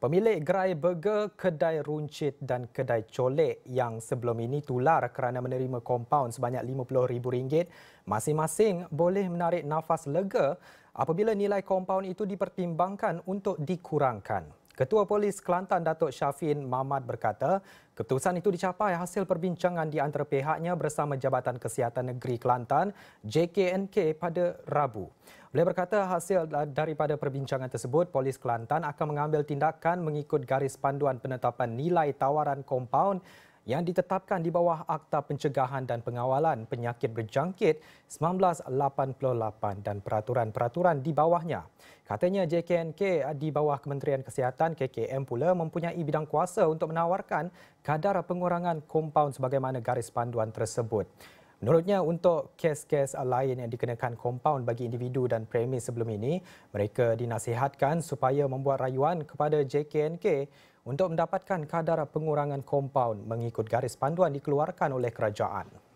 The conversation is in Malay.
Pemilik gerai burger, kedai runcit dan kedai colek yang sebelum ini tular kerana menerima kompaun sebanyak RM50,000 masing-masing boleh menarik nafas lega apabila nilai kompaun itu dipertimbangkan untuk dikurangkan. Ketua Polis Kelantan Datuk Syafin Mahmad berkata, keputusan itu dicapai hasil perbincangan di antara pihaknya bersama Jabatan Kesihatan Negeri Kelantan JKNK pada Rabu. Beliau berkata hasil daripada perbincangan tersebut, Polis Kelantan akan mengambil tindakan mengikut garis panduan penetapan nilai tawaran kompaun yang ditetapkan di bawah Akta Pencegahan dan Pengawalan Penyakit Berjangkit 1988 dan peraturan-peraturan di bawahnya. Katanya JKNK di bawah Kementerian Kesihatan KKM pula mempunyai bidang kuasa untuk menawarkan kadar pengurangan kompaun sebagaimana garis panduan tersebut. Menurutnya, untuk kes-kes lain yang dikenakan kompaun bagi individu dan premis sebelum ini, mereka dinasihatkan supaya membuat rayuan kepada JKNK untuk mendapatkan kadar pengurangan kompaun mengikut garis panduan dikeluarkan oleh kerajaan.